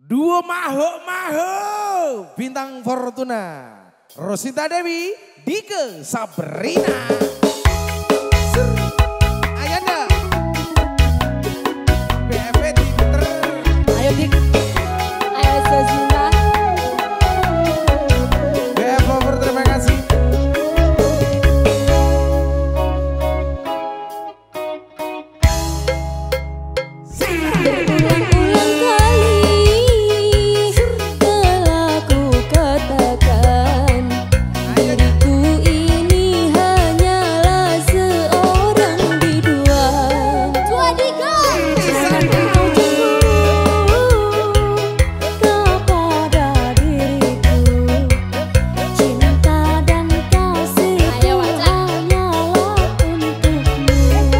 Duo Maho Bintang Fortuna, Rosita Dewi, Dike Sabrina. Ayanda BFF Twitter. Ayo Dik, ayo Sazila. BF Lover, terima kasih. Berulang-ulang kali telah ku katakan, diriku ini hanyalah seorang biduan. Jangan kau cemburu kepada diriku, cinta dan kasihku hanyalah untukmu.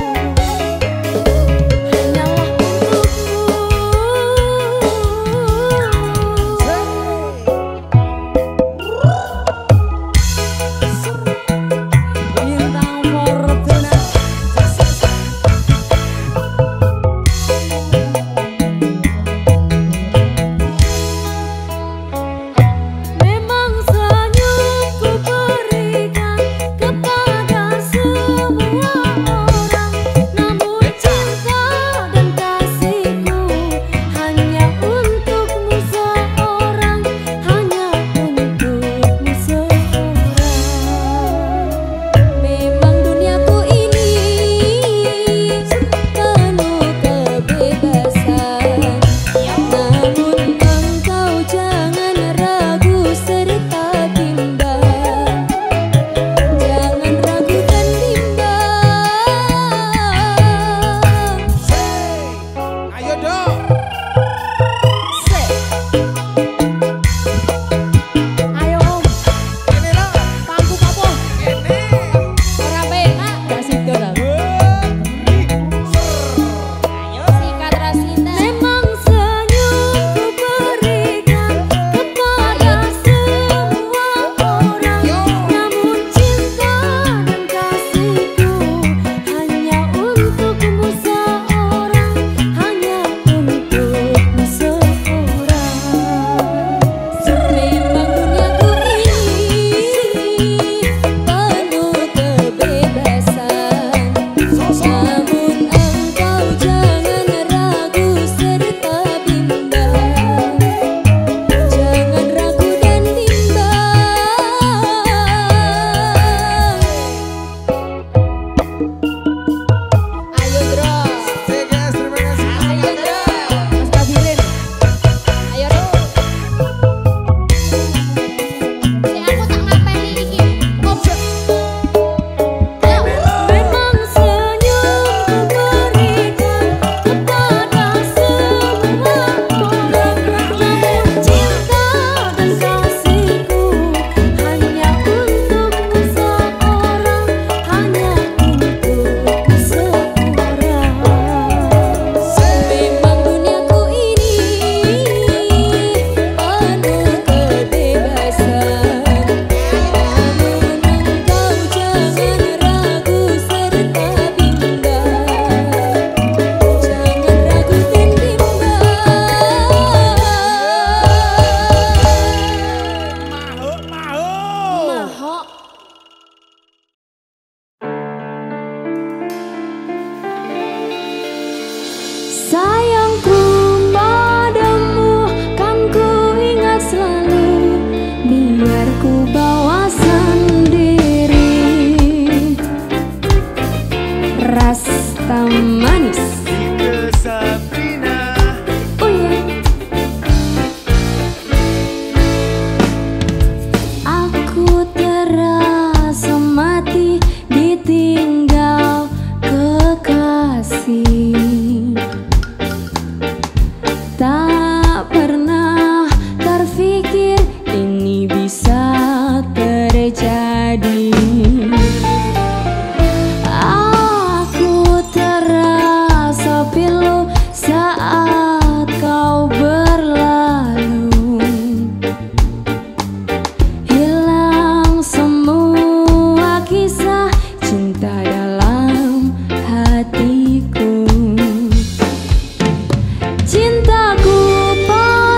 Memang senyum ku berikan kepada semua orang, namun cinta dan kasihku hanya untukmu seorang, hanya untukmu seorang. Memang duniaku ini penuh kebebasan, namun engkau jangan ragu serta bimbang. Jangan ragu dan bimbang. Ayo dong. Ayo Om, Ini loh. pangku kapo. Ini. Ora penak, gak sido ta. Ayo sikat Rasita. Memang senyum ku berikan kepada semua orang, namun cinta dan kasihku hanya untukmu seorang, hanya untukmu seorang. Memang duniaku ini penuh kebebasan, namun engkau jangan ragu serta bimbang. Jangan ragu dan bimbang. Ayo Dro, Oke guys, terima kasih. ayo Dro, Mas Kabirin. Ayo Dro. Aku tak ngapeli iki. Memang senyum ku berikan kepada semua orang, namun cinta dan kasihku hanya untukmu seorang, hanya untukmu seorang. Memang duniaku ini penuh kebebasan, namun engkau jangan ragu serta bimbang. Jangan ragu dan bimbang. Maho. Sayangku padamu kan ku ingat selalu, biar ku bawa sendiri rasa manis. Dike Sabrina. Oh iya. Aku terasa mati ditinggal kekasih. Tak pernah terfikir ini bisa terjadi. Aku terasa pilu saat kau berlalu, hilang semua kisah cinta dalam hatiku. Cintaku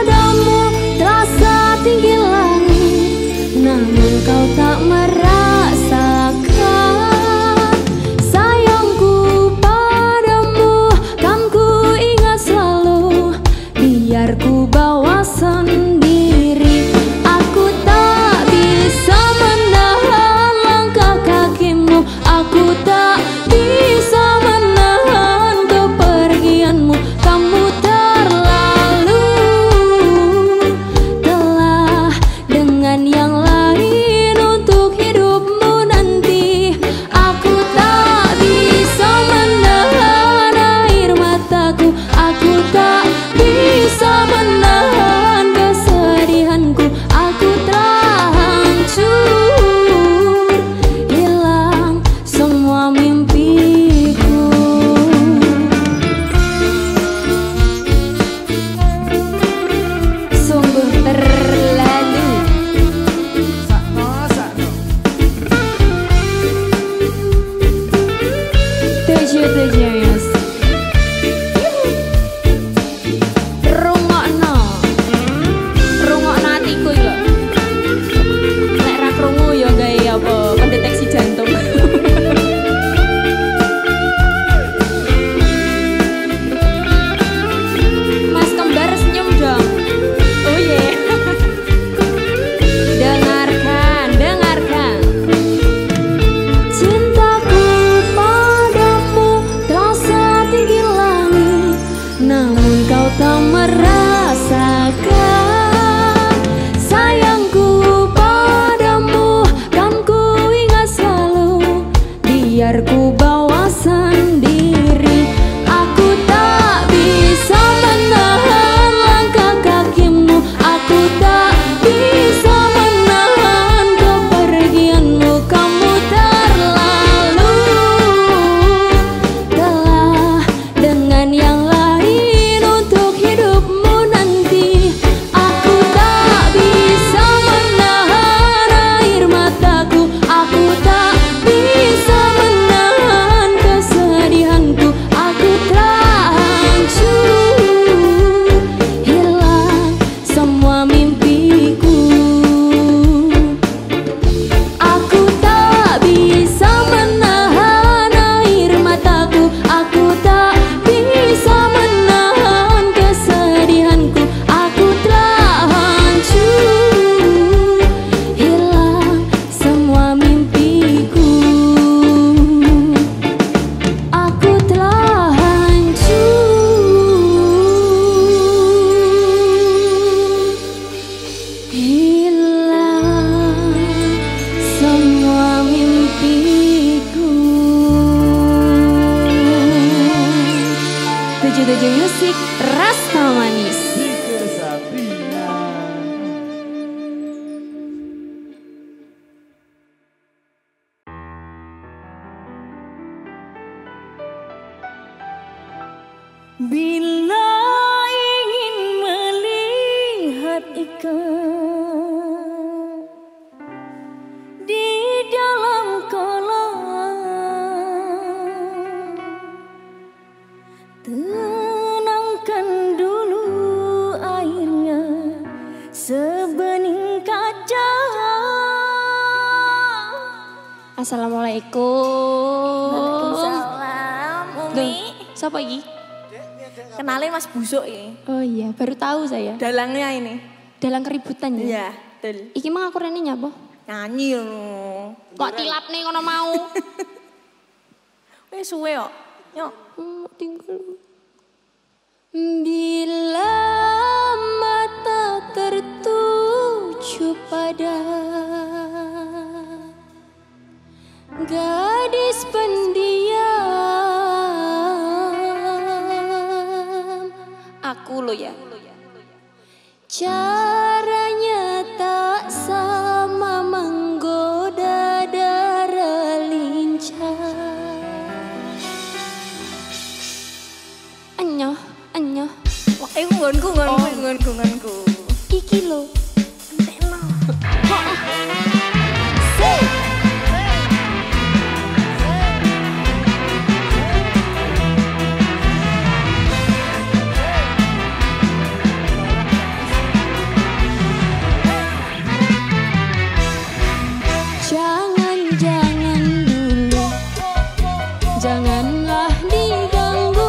Assalamualaikum. Waalaikumsalam. Umi. Siapa iki? Kenalin Mas Busuk ya. Oh iya, baru tahu saya. Dalangnya ini. Dalang keributan ya? Iya, betul. Iki mang aku rene nyapa? Nyanyi loh. Kok tilap nih ngono mau? Wes suwe kok. Yuk. Tinggal. Bila mata tertuju pada gadis pendiam, aku lo ya. Caranya tak sama menggoda darah lincah. Anyoh, anyoh. Wah, nggonku. Iki lo. Entekno. Jangan dulu, janganlah diganggu.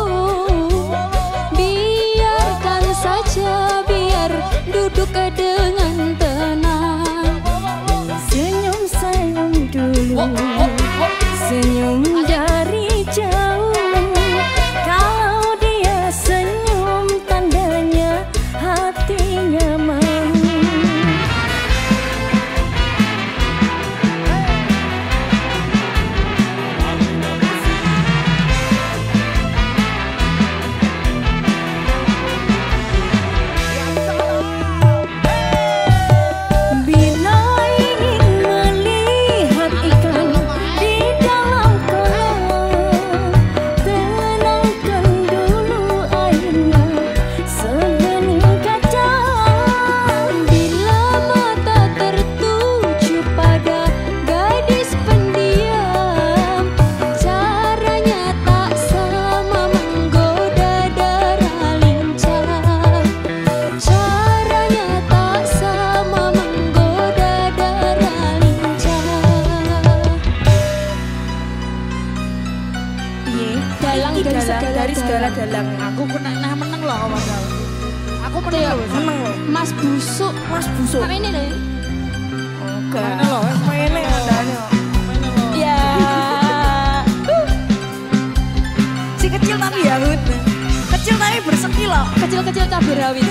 Biarkan saja, biar duduk dengan tenang. Senyum dulu. Senyum dari jauh. Kalau dia senyum, tandanya hatinya mau. Bila ingin melihat ikan di dalam kolam, tenangkan dulu airnya sebening kaca. Bila mata tertuju pada gadis pendiam, caranya tak sama menggoda darah lincah. Caranya tak sama menggoda darah lincah. Dalang dari segala dalang. Aku kena menang loh kawan. Aku Tuh ya, menang loh. Mas Busuk. Mas Busuk. Sama ini loh. Mana loh? Mainnya adanya. Ya. Si kecil tapi yahut. Kecil tapi berseki loh. Kecil-kecil cabai rawit.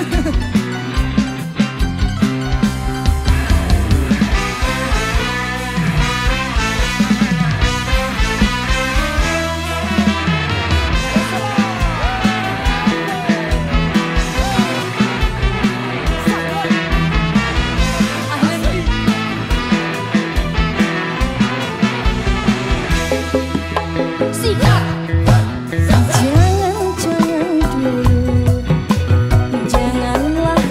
Sikat. Jangan dulu. Janganlah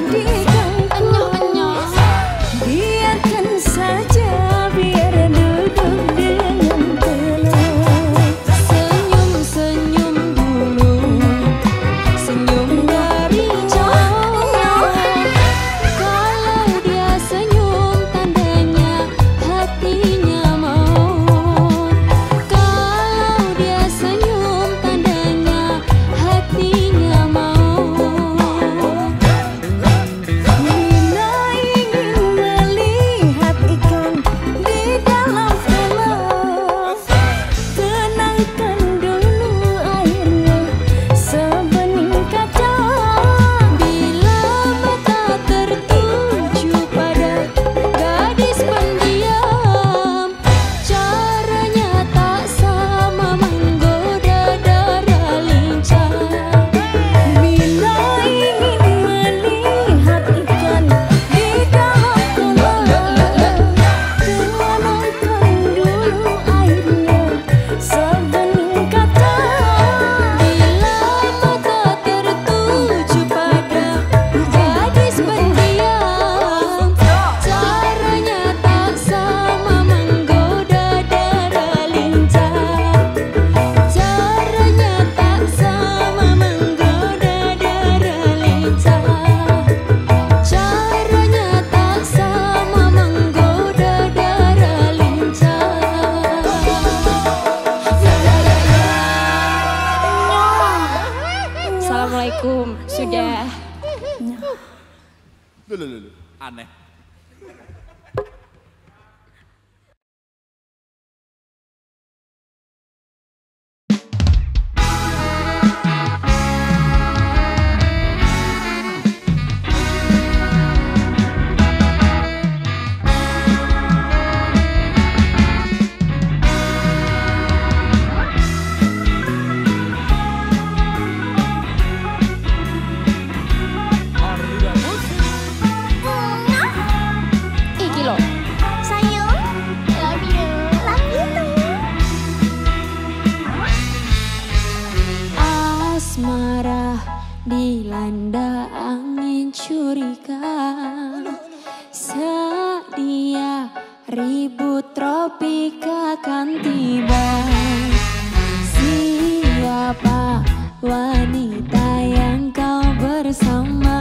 Loh. Aneh. Iki lho. Sayang, love you. Love you too. Asmara dilanda angin curiga, sedia ribut tropika akan tiba. Siapa wanita yang kau bersama?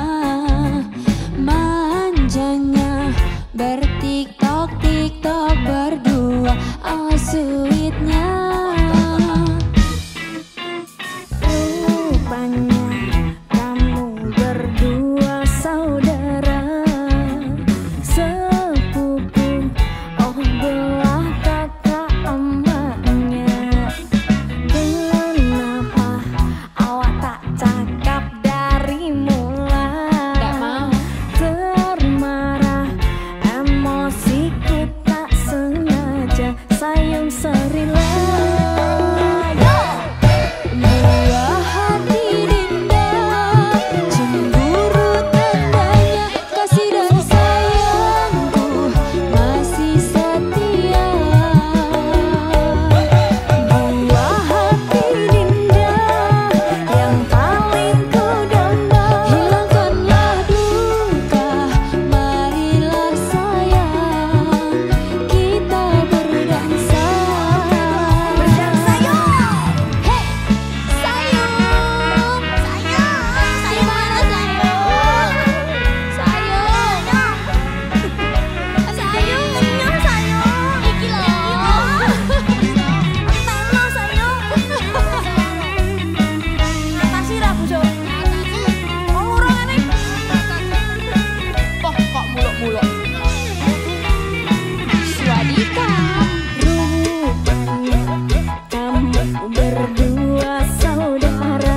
Manjanya bertiktok berdua, oh sweetnya. Rupanya kamu berdua saudara sepupu, oh belah kakak emaknya. Kenapa awak tak cakap dari mulai? Tak mau. Termarah emosiku tak sengaja, sayang serilah. Buah hati Dinda, cemburu tandanya, kasih dan sayangku masih setia. Buah hati Dinda yang paling ku damba, hilangkanlah duka, marilah sayang, kita berdansa. Berdansa yuk! Hey! Sayang! Sayang mana sayang? Sayang! Iki lho. Enteno sayang. Makasih ra Bu Jo. Oh urung ngene. Kok muluk-muluk. Swadika. Rupanya kamu berdua saudara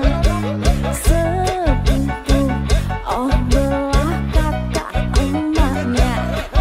sepupu, oh belah kakak emaknya.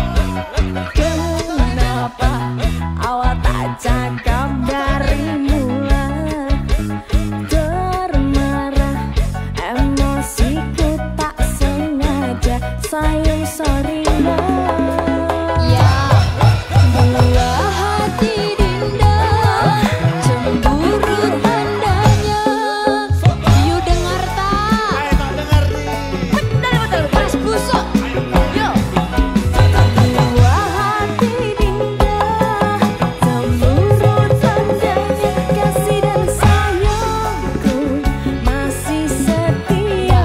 Kenapa awak tak cakap dari mulai? Termarah emosiku tak sengaja, sayang sorry ya. Buah hati Dinda, cemburu tandanya. You dengar tak? Ayo tak dengar nih. Betul pas busuk. Yo. Buah hati Dinda, cemburu tandanya, kasih dan sayangku masih setia.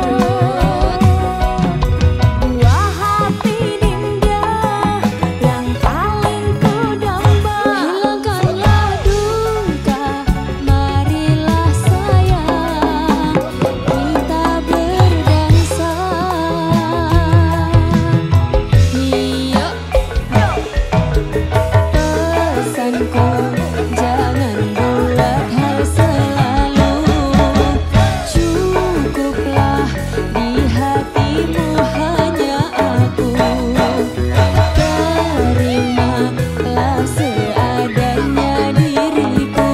Buah hati Dinda yang paling ku damba, hilangkanlah duka, marilah sayang, kita berdansa. Iya, pesanku jangan buat hal selalu, cukuplah di hatimu hanya aku. Terimalah seadanya diriku,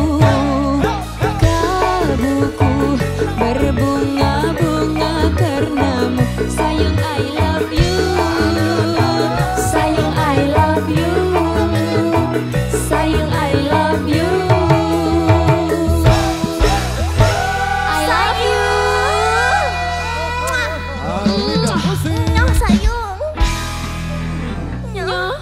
kalbuku berbunga-bunga karenamu. Sayang I love you, sayang I love you, sayang I love you, I love you. Nyah sayang. Nyah.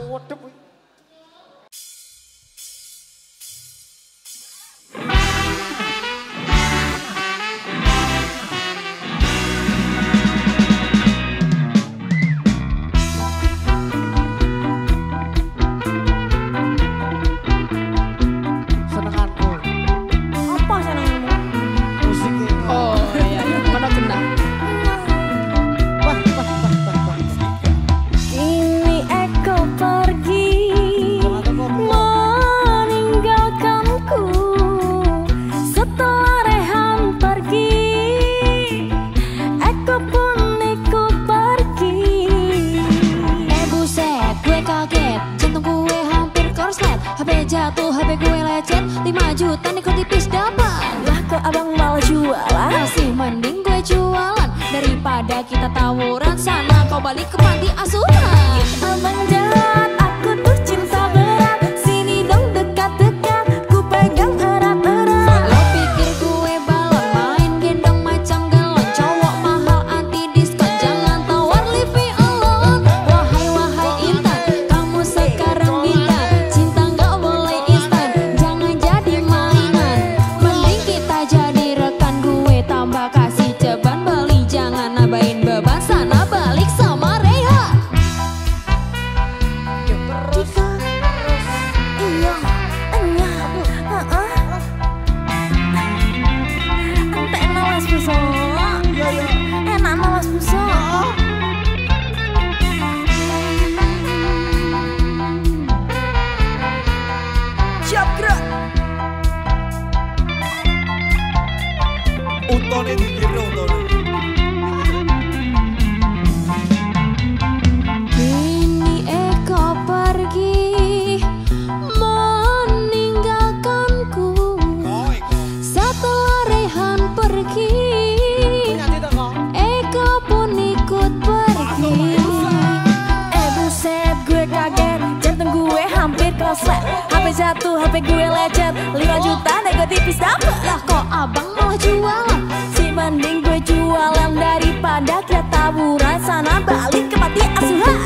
Senenganku. Apa senengmu? Musiknya. Oh iya, mana kena? 5 juta nih kok tipis dapat. Lah kok abang malah jualan? Masih mending gue jualan daripada kita tawuran. Sana kau balik ke panti asuhan. Abang jahat, aku tuh cinta berat. Sini dong dekat-dekat, ku pegang erat-erat. Lo pikir gue balon main gendong macam galon. Cowok mahal anti diskon, jangan tawar leave me alone. Wahai Intan, kamu sekarang bintang. Cinta nggak boleh instan, jangan jadi mainan. Mending kita jadi rekan, gue tambah kasih ceban. Beli jangan nabain beban, sana balik sama Reha. Iya, ente malas buso. Enak malas buso. Siap gerak. Untone dikira untone. Kini Eko pergi meninggalkanku. Setelah Rehan pergi, Eko pun ikut pergi. Buset gue kaget, jantung gue hampir koslet. HP jatuh, HP gue lecet. 5 juta nego tipis dapet. Lah kok abang malah jualan? Si mending gue jualan daripada kita tawuran. Sana balik ke panti asuhan.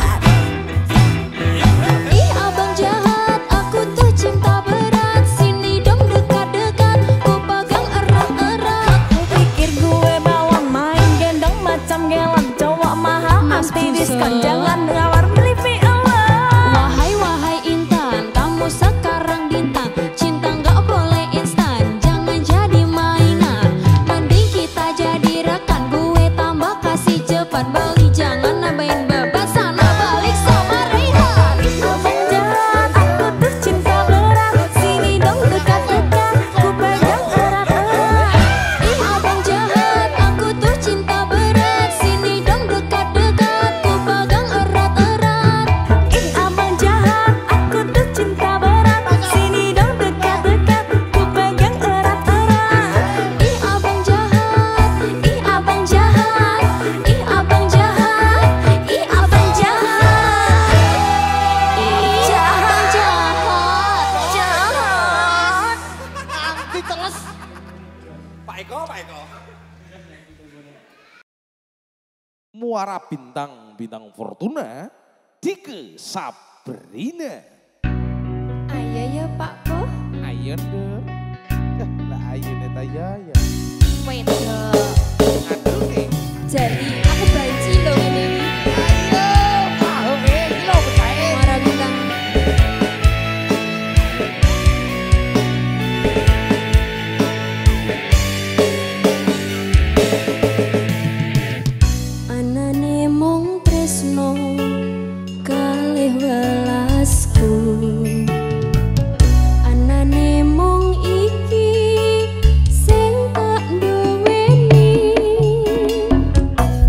Ih abang jahat, aku tuh cinta berat. Sini dong dekat-dekat, ku pegang erat-erat. Ku pikir gue balon main gendong macam gelon. Cowok mahal Mas anti diskon, Buso. jangan ngawar leave me alone. Wahai Intan, kamu sekarang bintang. Cinta nggak boleh instan, jangan jadi mainan. Mending kita jadi rekan, gue tambah kasih cepat. Beli jangan nambahin beban, sana balik sama Rehan. Abang jahat, aku tuh cinta berat. Sini dong dekat-dekat, ku pegang erat-erat. Ih abang jahat, aku tuh cinta berat. Sini dong dekat-dekat, ku pegang erat-erat. Abang jahat, aku tuh cinta berat. Sini dong dekat-dekat, ku pegang erat-erat. Ih abang jahat, ih abang jahat, ih abang jahat, ih abang jahat, ih abang jahat, Jahat. Pak Eko. Muara bintang Fortuna Dike Sabrina. Ayo ya Pak Ko. Ayo deh. Lah ayo neta ya. Wedok. Aduh nih. Jadi aku banci loh ini. Ayo, mau lo percaya. Muara bintang. Anane mung tresno kalih welasku. Anane mung iki sing tak duweni.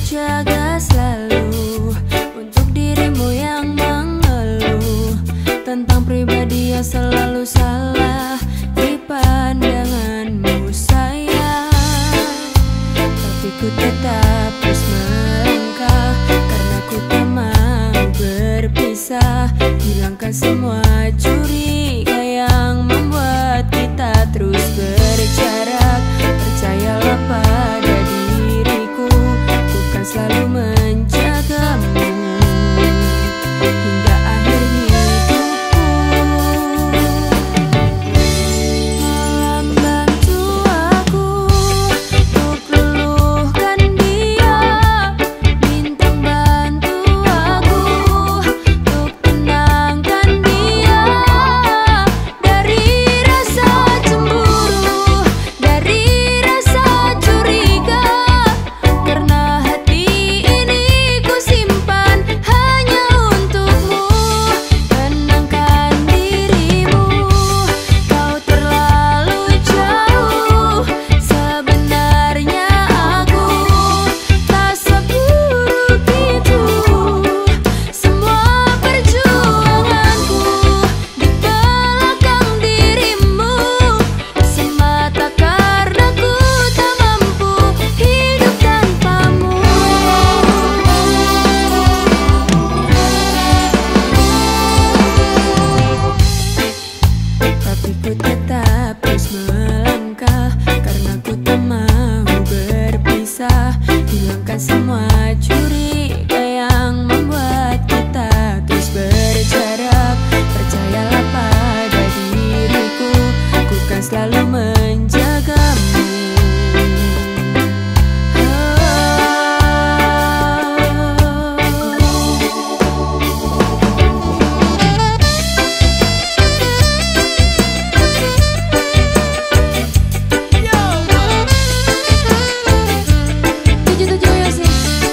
berjaga selalu untuk dirimu yang mengeluh tentang pribadi yang selalu salah di pandanganmu sayang. Tapi ku tetap terus melangkah karena ku tak mau berpisah. Hilangkan semua curiga yang membuat kita terus berjarak. Percayalah pada diriku, ku kan selalu menjagamu hingga akhir hidupku. Malam bantu aku untuk luluhkan dia, bintang bantu aku untuk tenangkan dia dari rasa cemburu, dari rasa curiga. Karena hati ini ku simpan hanya untukmu. Tenangkan dirimu, kau terlalu jauh. Sebenarnya aku tak seburuk itu. Semua perjuanganku di belakang dirimu semata karena ku tak mampu hidup tanpamu. Tapi ku tetap terus melangkah karena ku tak mau berpisah. Hilangkan semua curiga yang membuat kita terus berjarak. Percayalah pada diriku, ku kan selalu menjagamu. Tujuh ya sih.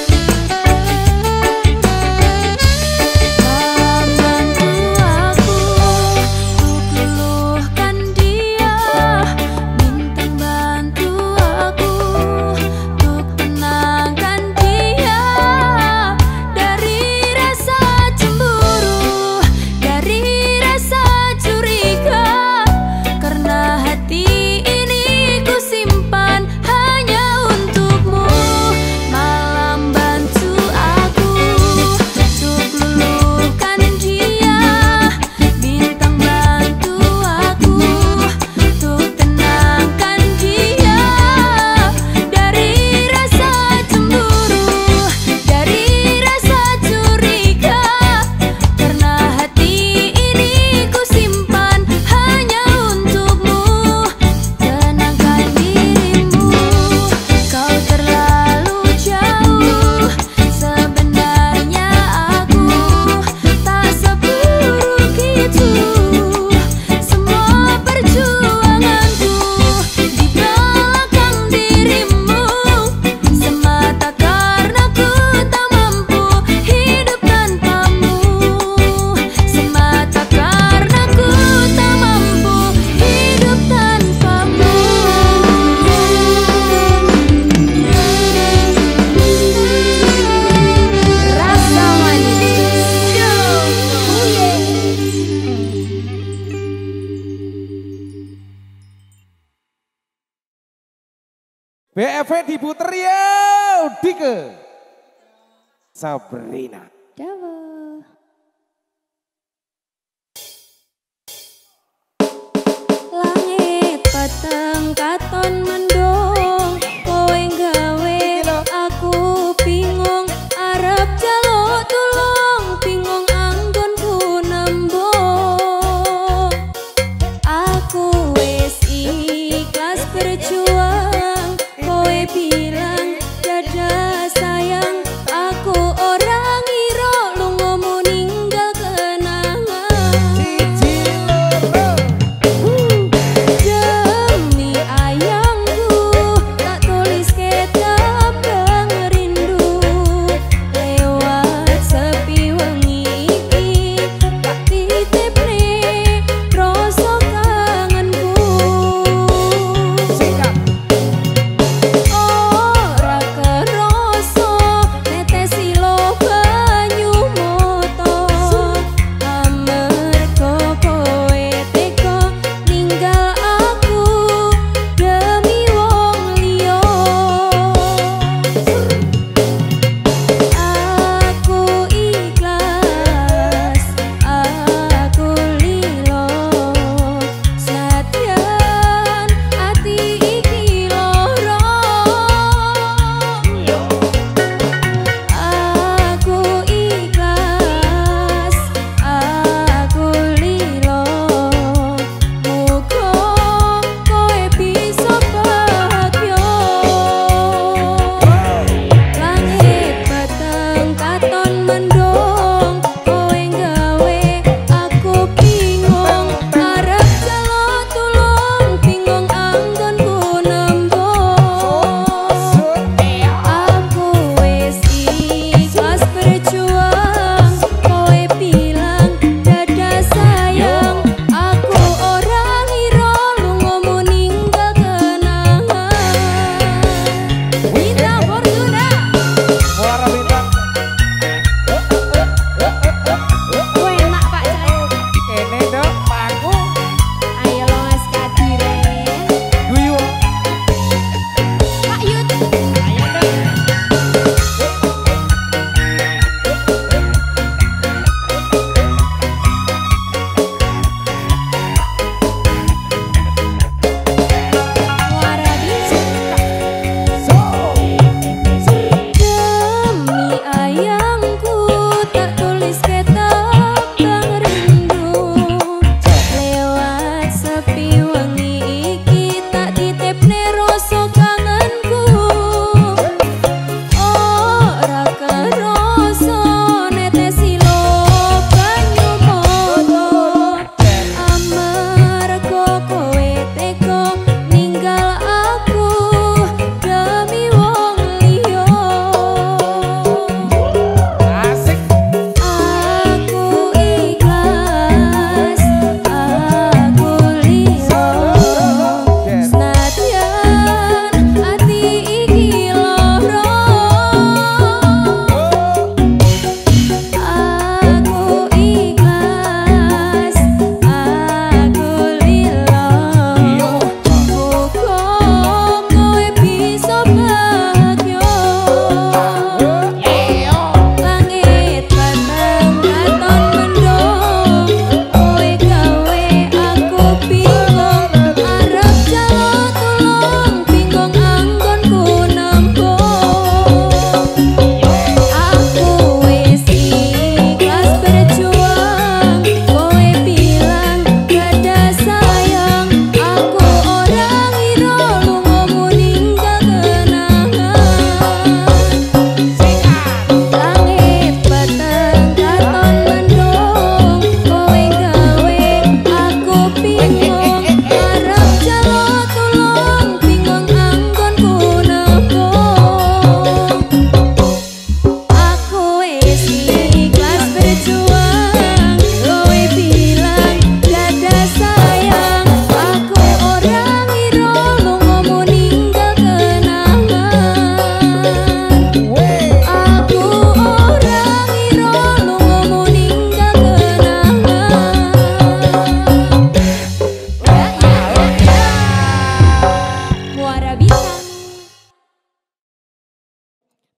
Malam bantu aku untuk luluhkan dia, bintang bantu aku untuk tenangkan dia dari rasa cemburu, dari rasa curiga. Karena hati ini ku simpan hanya untukmu. Malam bantu aku untuk luluhkan dia, bintang bantu aku untuk tenangkan dia dari rasa cemburu, dari rasa curiga. Karena hati ini ku simpan hanya untukmu. Tenangkan dirimu, kau terlalu jauh. Sebenarnya aku tak seburuk itu. Semua perjuanganku di belakang dirimu semata karena ku tak mampu hidup tanpamu. Semata karena ku tak mampu hidup tanpamu. Rasa manis. BFV diputer ya, Dike Sabrina. Langit peteng katon mendung, kowe gawe aku bingung. Arep jaluk tulung, bingung anggonku nembung. Aku wis ikhlas berjuang, kowe bilang dadah sayang. Aku orang ngira lungamu ninggal kenangan. Demi ayangku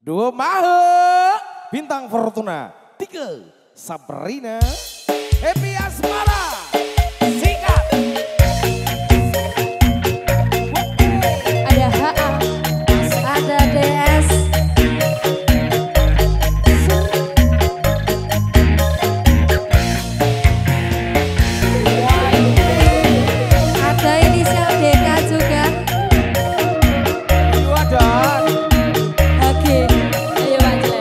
Dua Mahe, Bintang Fortuna. 3 Sabrina, Happy Asmara. Sikat. Ada HA, ada DS. Ada inisial DK juga. Itu ada. Oke, ayo Bajle.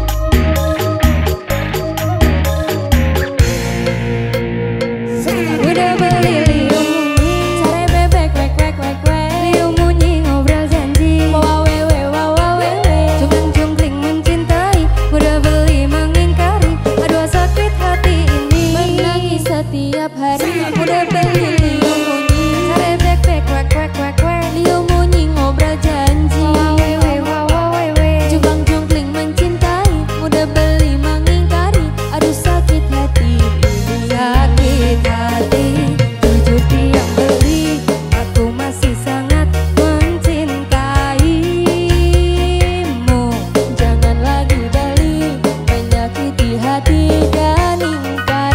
Udah beli liu munyi, cari bebek wek wek wek wek. Liu munyi ngobrol janji, wawa wewe wawa wewe. Jungkling jungkling mencintai, udah beli mengingkari. Aduh sakit hati ini, menangis setiap hari. Udah beli liu munyi, cari bebek wek wek wek wek. Liu munyi ngobrol janji, wawa wewe wawa wewe. Jungkling jungkling mencintai, udah beli mengingkari. Aduh sakit hati ini, sakit hati. Jujur dia beli, aku masih sangat mencintaimu. Jangan lagi beli, menyakiti hati dan ingkar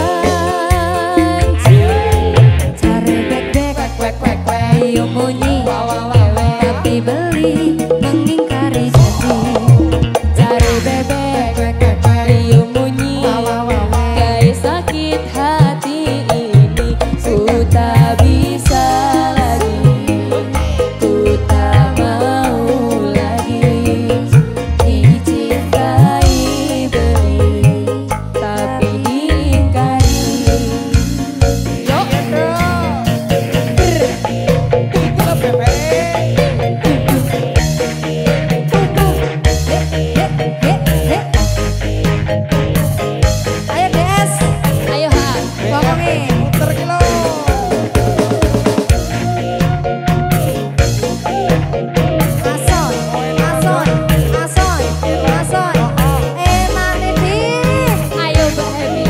janji. Cari bek bek wek wek wek, liu munyi, tapi beli mengingkari janji. Cari bebek wek wek wek, liu munyi, guys sakit hati ini. Ku tak bisa lagi, ku tak mau lagi dicintai beli, tapi diingkari. Yo, Itulah bebek. ayo DS, ayo ha, ngomongin. Puter kilo. Mason, mason, mason, mason. Mana di? Ayo Mbak Hemi.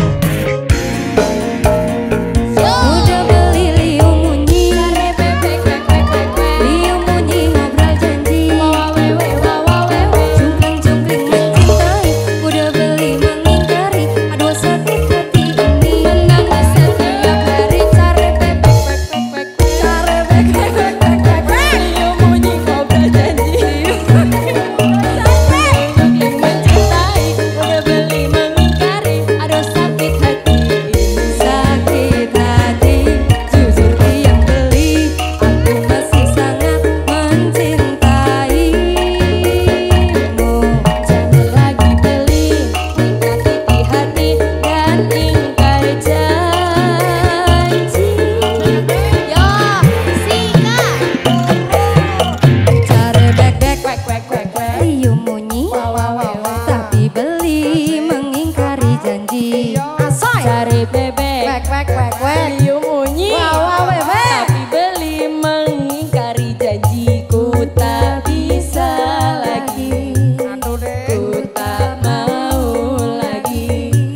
Udah beli liu munyi, cari bebek wek wek wek wek. Liu munyi ngobrol janji, wawa wewe wawa wewe. Jungkling jungkling mencintai, udah beli mengingkari. Aduh sakit hati ini, menangis setiap hari. Cari bebek wek wek wek wek, cari bebek wek wek wek wek. Liu munyi ngobrol janji, jungkling mencintai, udah beli mengingkari. Aduh sakit hati ini, sakit hati. Jujur dia beli, aku masih sangat mencintaimu. Jangan lagi beli, menyakiti hati dan ingkar janji. Yo, sikat. Cari bebek wek wek wek wek, liu munyi, tapi beli mengingkari janji. Cari bebek wek wek wek wek, liu munyi, tapi beli mengingkari janjiku. Tak bisa lagi, ku tak mau lagi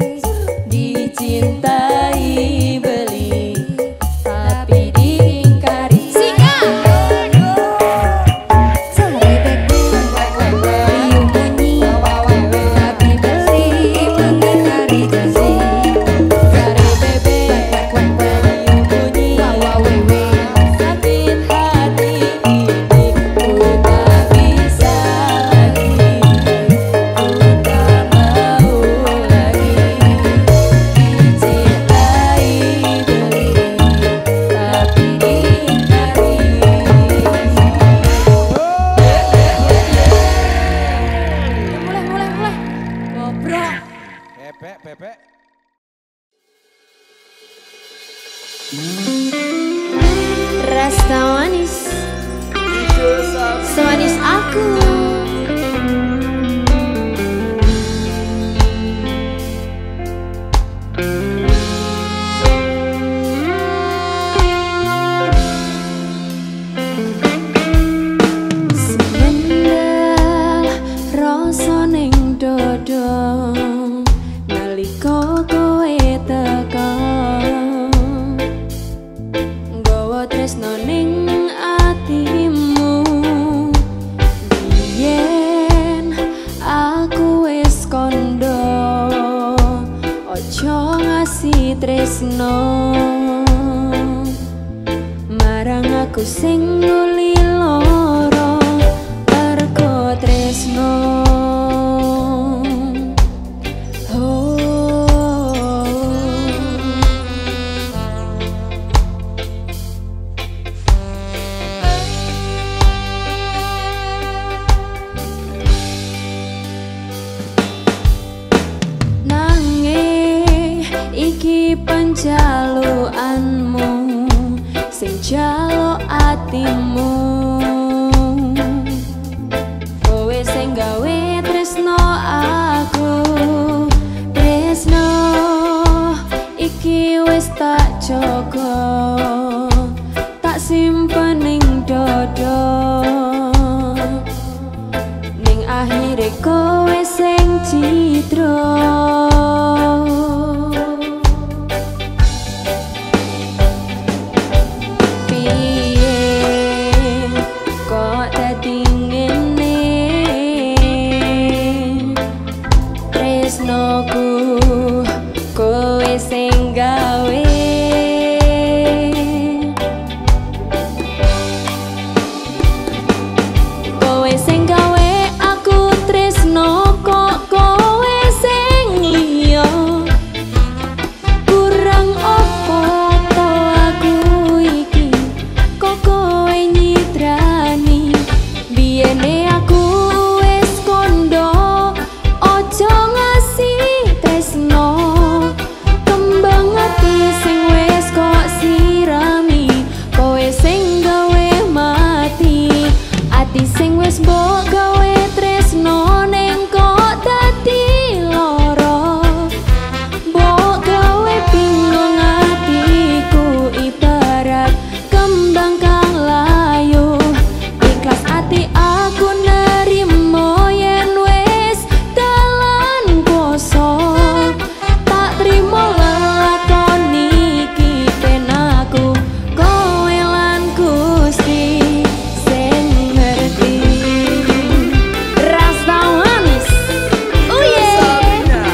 dicintai beli, tapi diingkari. Sikat. Cari bebek wek wek wek, liu munyi, tapi beli mengingkari janji. Cari bebek wek wek wek, liu munyi, sakit hati ini. Ku tak bisa lagi, ku tak mau lagi dicintai beli, tapi diingkari. Mulai. Ngobrol. Bebek. Rasa manis, semanis aku. Semendal rasa ning dodo, nalika kowe teka. Nggawa tresno ning atimu, biyen tresno marang aku sing nuli loro perko tresno. Iki panjaluanmu sing jaluk atimu, kowe sing gawe tresno aku. Tresno iki wis tak jaga, tak simpen ning dodo, ning akhire kowe sing cidra. Kowe sing gawe, kowe sing gawe aku tresno, kok kowe sing liya kurang opo to aku iki, kok kowe nyidrani. Biyene aku wis kondo ojo ngasih tresno, kembang ati sing wis kok sirami, kowe sing gawe mati. Ati sing wis mbok gawe tresno ning kok dadi loro, mbok gawe bingung atiku ibarat kembang kang layu. Ikhlas ati aku nerimo yen wis dalan kosong, tak trimo lelakon iki penaku, kowe lan Gusti sing ngerti. Rasa manis, oh yeah.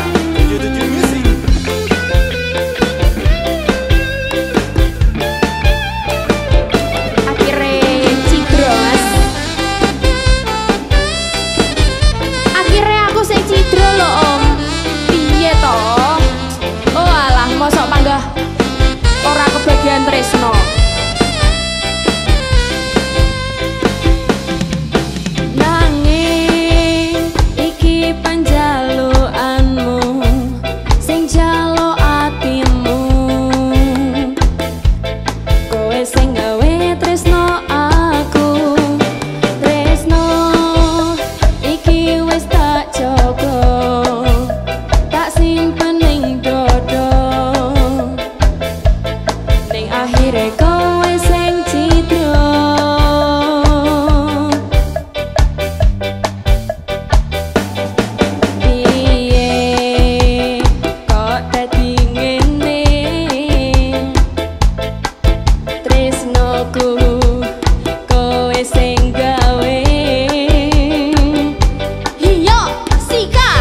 Akhirnya cidros, akhirnya aku sing cidro lho om. Piye toh? Oh alah, mosok panggah ora kebagian tresno. Nanging iki panjaluanmu sing jaluk atimu, kowe sing gawe tresno aku. Tresno iki wis tak jaga, tak simpen ning dodo, ning akhire kowe sing cidra. Piye kok dadi ngene tresnoku, kowe sing gawe. Iya, sikat.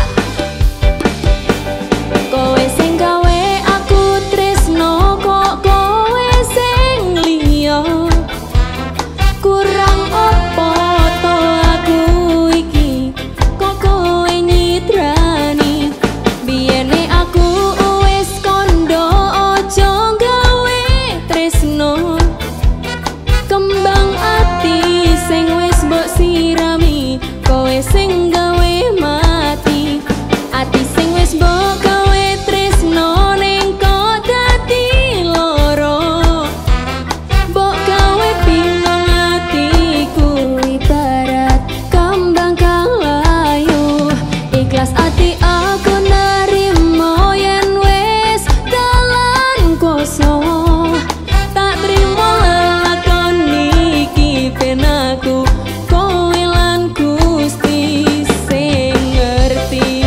Kowe sing gawe aku tresno, kok kowe sing liya kurang opo to aku iki, kok kowe nyidrani. Biyene aku wis kondo ojo gawe tresno, kembang ati sing wis mbok sirami, kowe sing gawe mati. Ati sing wis mbok gawe tresno ning kok dadi loro, mbok gawe bingung atiku ibarat kembang kang layu. Ikhlas ati aku nerimo yen wis dalan kosong, tak trimo lelakon iki penaku, kowe lan Gusti sing ngerti.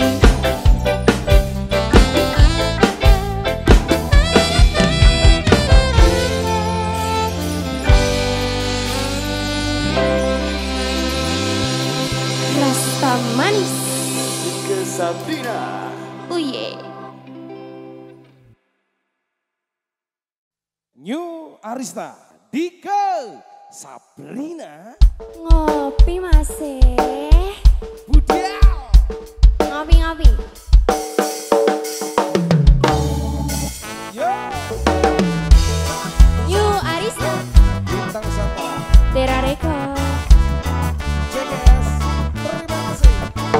Rasa manis, Sabrina. oh yeah. New Arista, Dika, Sabrina, Ngopi masih. Budial. Ngopi-ngopi. Yo, New Arista. Bintang Santa, Tera Record. JKS, terima kasih.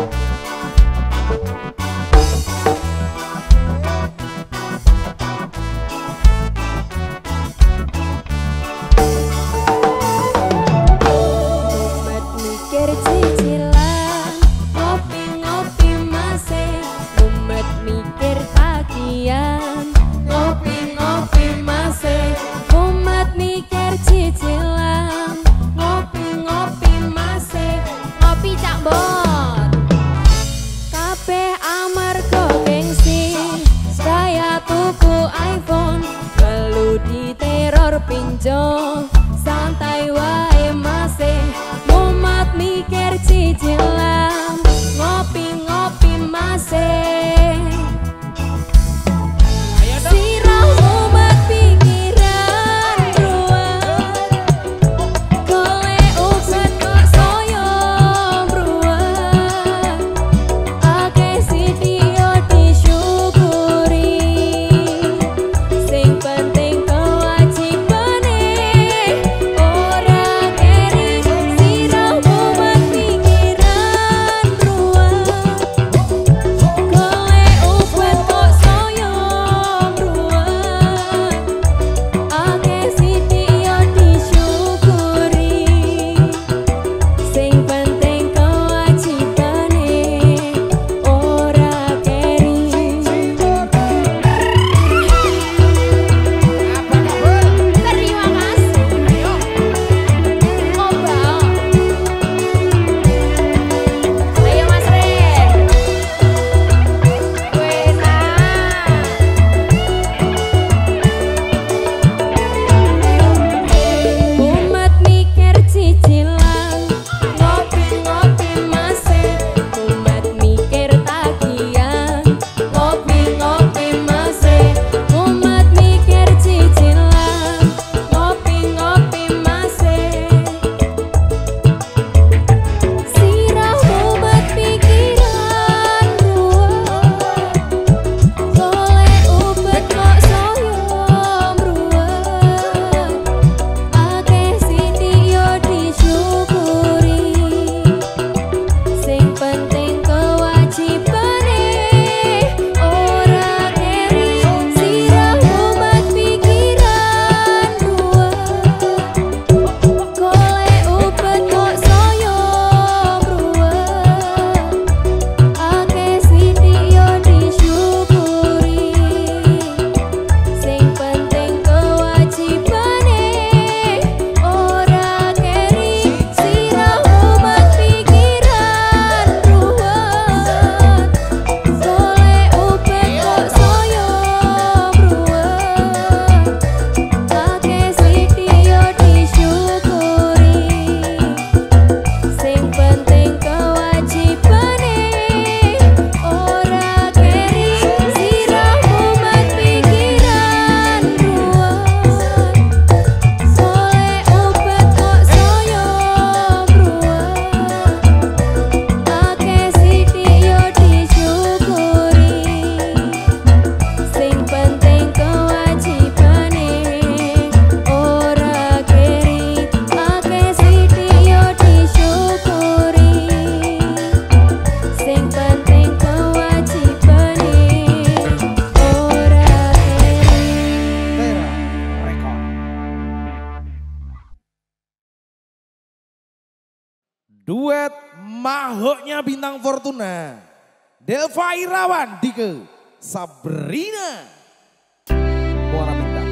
Umat mikir cicilan, ngopi-ngopi masih. Umat mikir tagihan, ngopi-ngopi masih. Umat mikir cicilan, ngopi-ngopi masih. Ngopi cak bot. Kabeh amarga gengsi, saya tuku iPhone, lalu diteror pinjol. Santai wae masih, umat mikir cicilan, ngopi-ngopi masih. Sirah umat pikiran ruwet, golek obat kok saya bruwet. Akeh sithik disyukuri, sing penting kewajibane ora keri. Sirah umat pikiran ruwet, golek obat kok saya bruwet. Akeh sithik disyukuri, sing penting kewajibane ora keri. Terima kasih. Obal. Ayo Mas Ren. Wena. Umat mikir cicilan, ngopi-ngopi masih. Umat mikir tagihan, ngopi-ngopi masih. Umat mikir cicilan, ngopi-ngopi masih. Sirah umat pikiran ruwet, golek obat kok saya bruwet. Akeh sithik yo disyukuri, sing penting kewajibane ora keri. Sirah umat pikiran ruwet, golek obat kok saya bruwet. Akeh sithik yo disyukuri, sing penting kewajibane ora keri. Sirah umat pikiran ruwet, golek obat kok saya bruwet. Akeh sithik yo disyukuri, sing penting kewajibane ora keri. Sirah umat pikiran ruwet, golek obat kok saya bruwet. Akeh sithik yo disyukuri, sing penting kewajibane ora keri. Akeh sithik yo disyukuri, sing penting kewajibane ora keri. Tera Record. Duet mahoknya bintang Fortuna, Delva Irawan, Dika, Sabrina, Muara Bintang.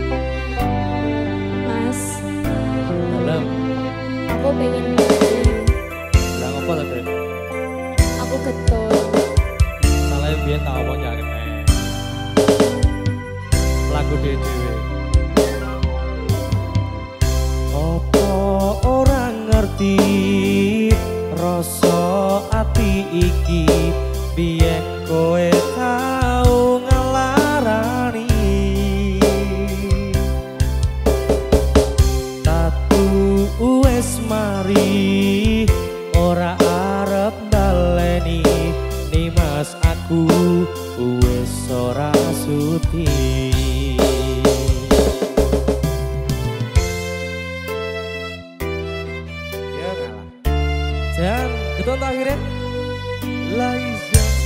Mas, Dalam, aku pengen nyanyi. bilang apa tadi? Aku getol. Salah biar tak ngomong ya lagu dewe. Apa orang ngerti rasa ati iki biyen kowe tau ngelarani. aku wis ora sudi. Ya ngalah. Dan keton akhirnya Laiza.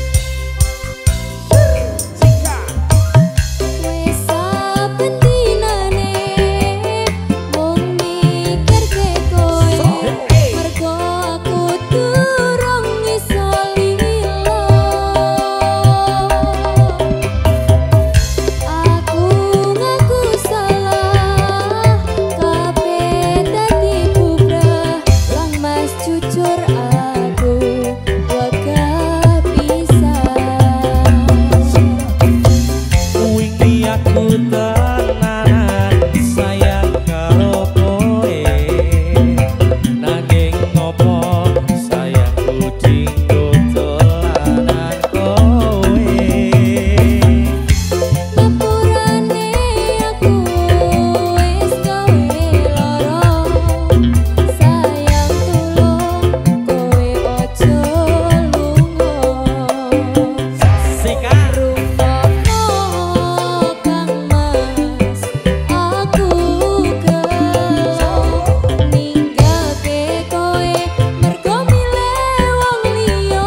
Wes saben dinane wong mikirke kowe mergo aku durung iso lilo. Aku ngaku salah kabeh dadi bubrah lang mas jujur aku waga pisan. Wingi aku tenanan sayang karo kowe, nanging ngopo sayangku dinggo dolanan kowe. Ngapurane aku wis gawe lara sayang tulung kowe ojo lunga. Sika Rungokno Kang Mas aku gelo ninggalke kowe mergo milih wong liya.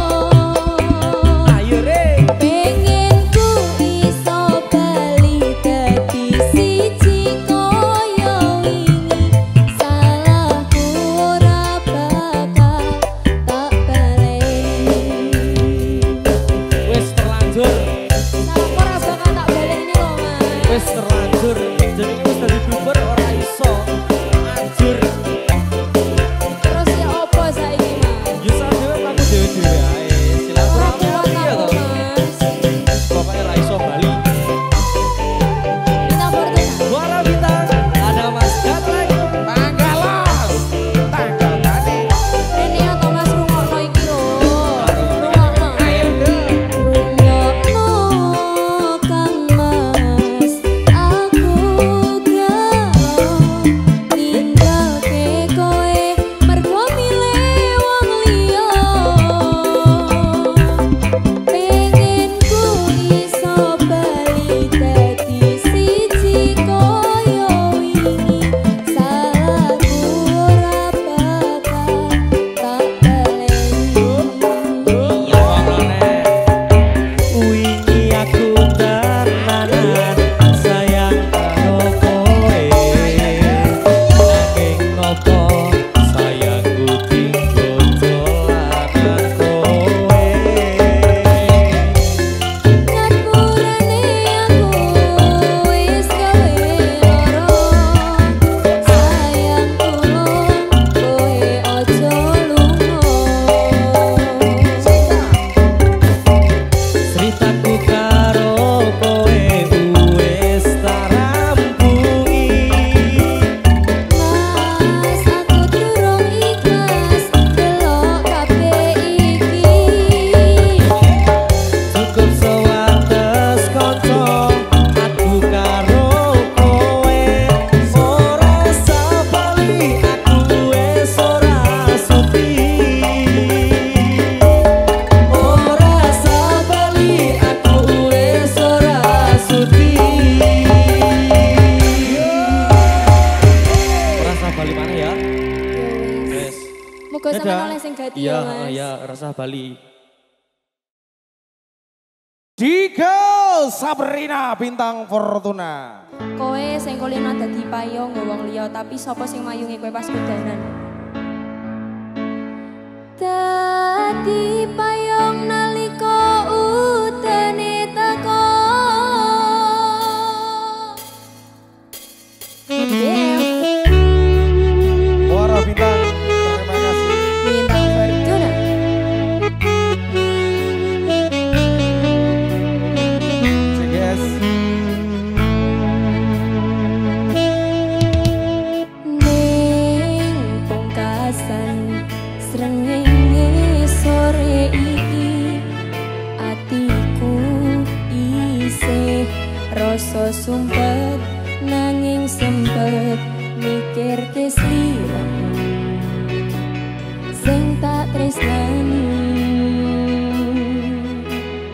ayo re. Pengen ku iso bali dadi siji koyo wingi. Salahku ora bakal tak baleni. Wis terlanjur, Salahku ora bakal tak baleni lho Mas. wis terlanjur. Jenenge wis dadi bubar ora iso anjur. Terus ya opo saiki Mas? Yo sadhewe aku dhewe-dhewe ae. Ora Silaturahmi kuat ya aku to. Mas. Pokoknya ra iso bali. Bintang Fortuna. Suara bintang ada Mas Gatlek. Tanggalos. Tanggal tadi. Rene atau Mas rungokno iki lho. Rungokno. Ayo deh. Rungokno Kang Mas aku gelo ninggalke kowe mergo milih wong liya. Pengen ku iso bali dadi siji koyo wingi. Salahku ora bakal tak baleni. Wingi aku tenanan sayang karo kowe, nanging ngopo sayangku dinggo dolanan kowe. Ngapurane aku wis gawe lara sayang tulung kowe ojo lunga. Ceritaku karo kowe wis tak rampungi. Mas aku durung ikhlas delok kabeh iki. Cukup sewates kanca aku karo kowe, ora sabali aku wis ora sudi. Ora sabali aku wis ora sudi. Ora sabali mana ya? Wes. Muga sampeyan oleh sing gati Iya, ya Mas. iya, rasa Bali. Digel Sabrina bintang Fortuna. Kowe sing kulino dadi payung nggo wong liya tapi sapa sing mayungi kowe pas kudanan? Dadi payung nalika udane teko. Suara bintang. Terima kasih. Bintang Fortuna. CGS. Ning pungkasan srengenge sore iki atiku isih rasa sumpet nanging sempet mikir sliramu sing tak tresnani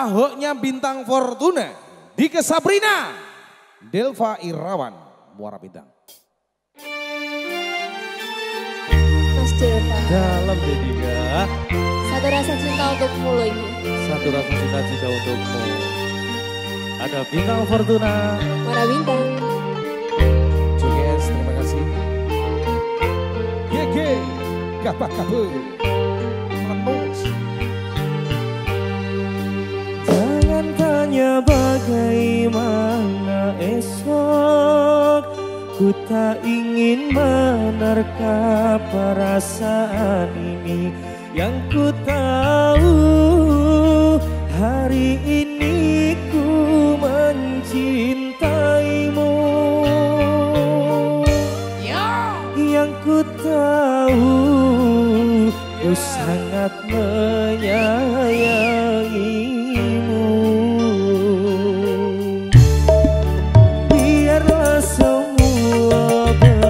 Pahoknya Bintang Fortuna, Dika Sabrina, Delva Irawan, Muara Bintang. Mas Delva. Dalam deh Dika. Satu rasa cinta untukmu loh ini. Satu rasa cinta untukmu. Ada Bintang Fortuna. Muara Bintang. JGS, terima kasih. GG, Gabah-Gabah, Manus. Jangan tanya bagaimana esok, ku tak ingin menerka perasaan ini. Yang ku tahu hari ini ku mencintaimu. Yang ku tahu ku sangat menyayangimu. Biarlah semua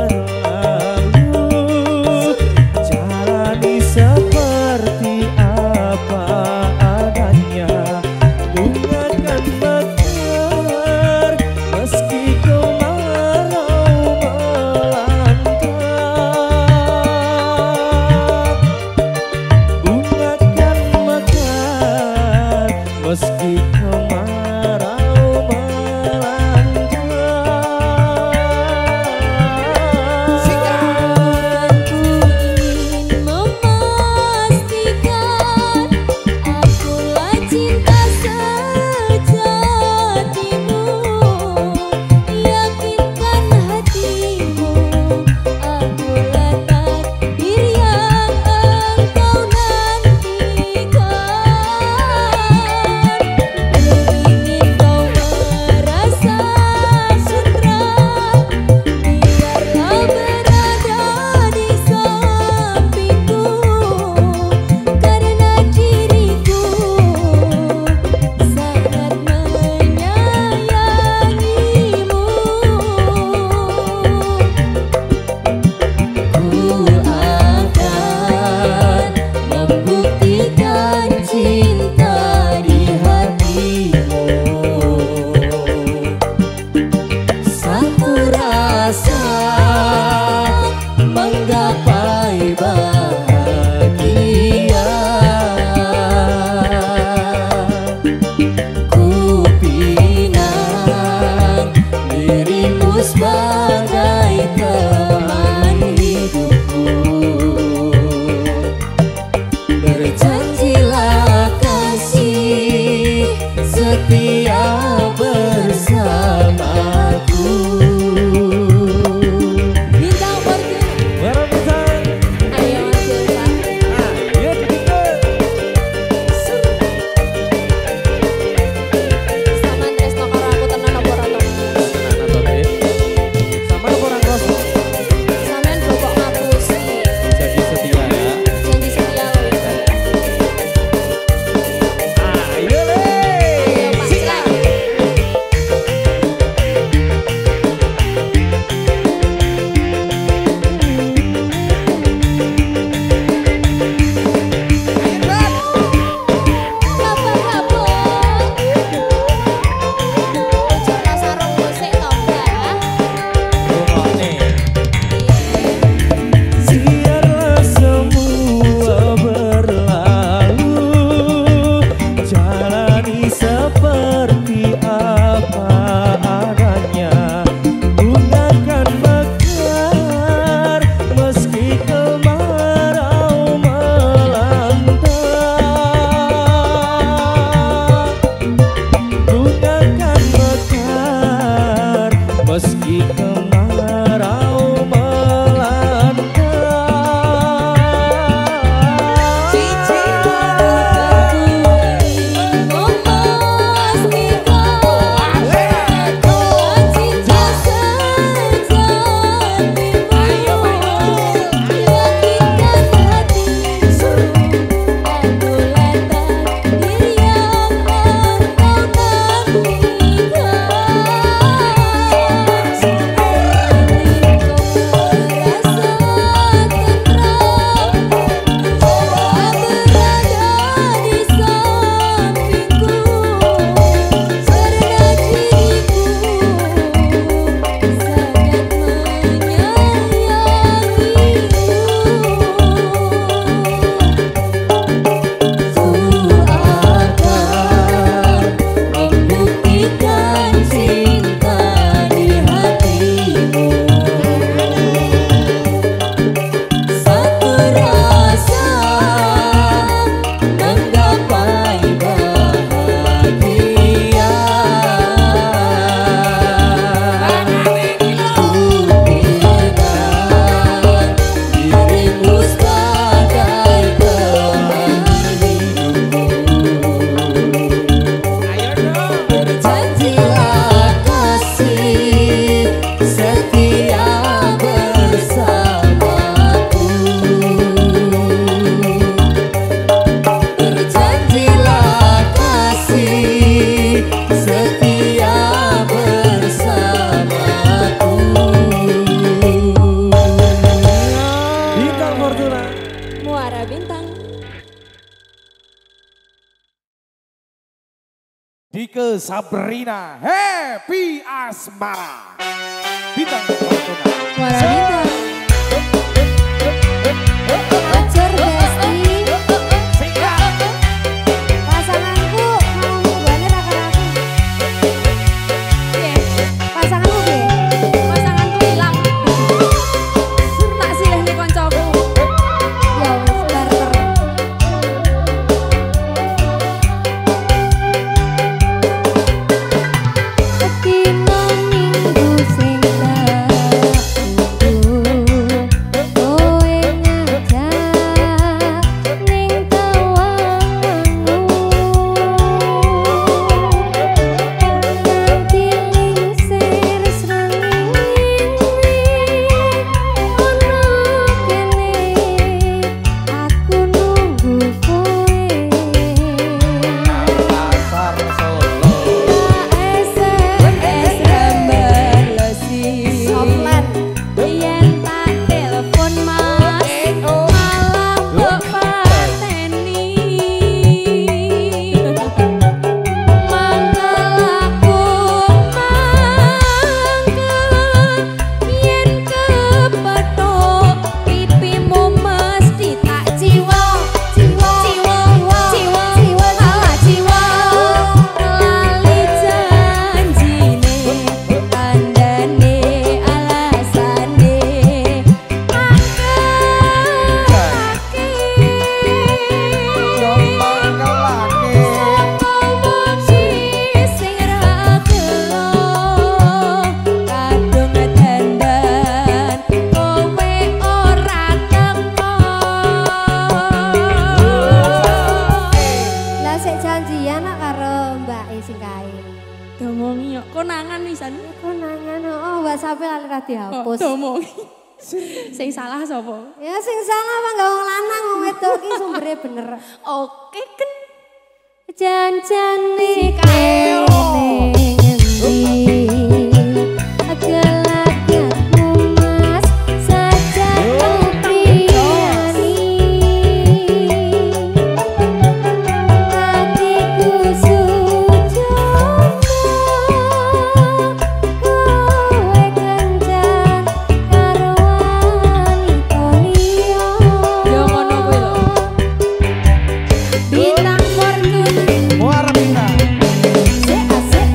berlalu, jalani seperti apa adanya. Bunga kan mekar meski kemarau melanda. Bunga kan mekar Dike Sabrina Happy Asmara. Bintang Fortuna. Suara bintang. Ajar Besti. Pasanganku mau hubungannya rakan-rakan. Pasanganku be. Pasanganku hilang. Tak silih nih koncoku. Ya wis barter. Sedina minggu sing kowe ngajak ning tawanganmu nanti lingsir srengenge ono kene aku nunggu kowe Pasar Solo. SMS rambalesi Soplan yen tak telepon mas malah mbok pateni mangkel aku mangkel yen kepethuk pipimu mesti tak jiwa salah jiwa lali janjine kandhane alasane sing ra gelo kadung dandan kowe ora teko lah sik janjian nak karo Mbak sing kae Domongi yo konangan pisan. konangan oh WhatsApp lali ra dihapus Domongi. Sing salah sapa? ya sing salah apa gak wong lanang wong wedok iki sumbere bener Oke kan. janjane kene ngendi gelagatmu mas sajaku priyani hatiku sujono kowe kencan karo wanita liya Yo ngono kuwi lho. bintang Fortuna Muara Bintang. Asik asik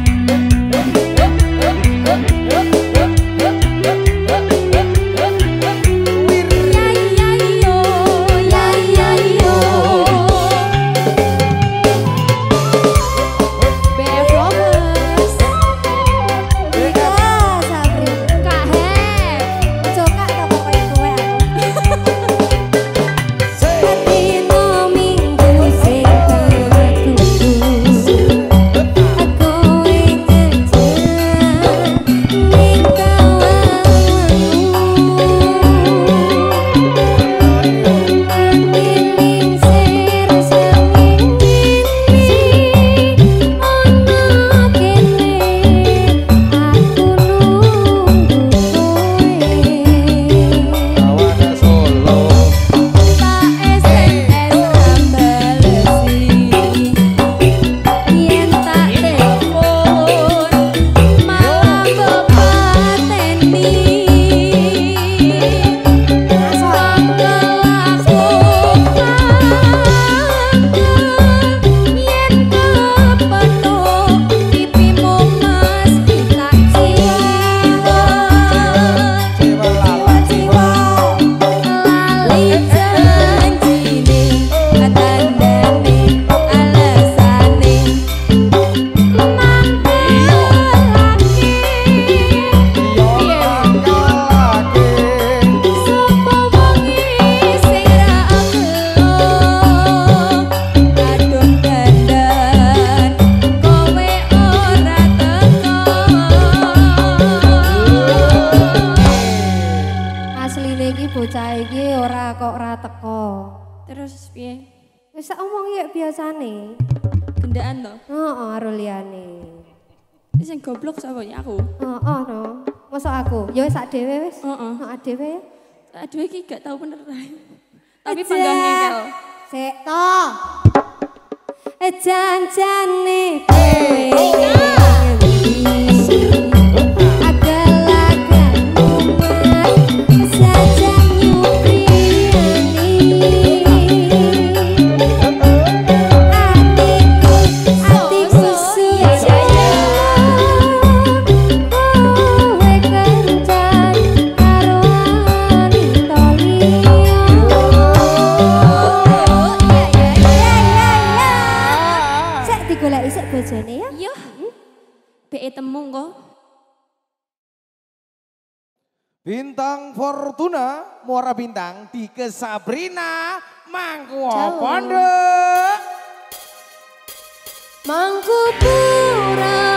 Wis tak omong ya biasane. Gendaan to. Heeh, karo liyane. Sing goblok sapa ya aku? Heeh, no. Mosok aku? Ya wis sak dhewe wis. Heeh. Heeh, dhewe ya. Aduh iki gak tau bener. Tapi Aja. panggang ngengkel. Sik to. Janjane kowe adalah kanuman saja nyupriani atiku sujaya kowe kencan karo wanita liya. Digoleki sik bojone ya. Yo. Be temu kok. Bintang Fortuna, Muara Bintang di Sabrina mangku apa nduk? Mangku pura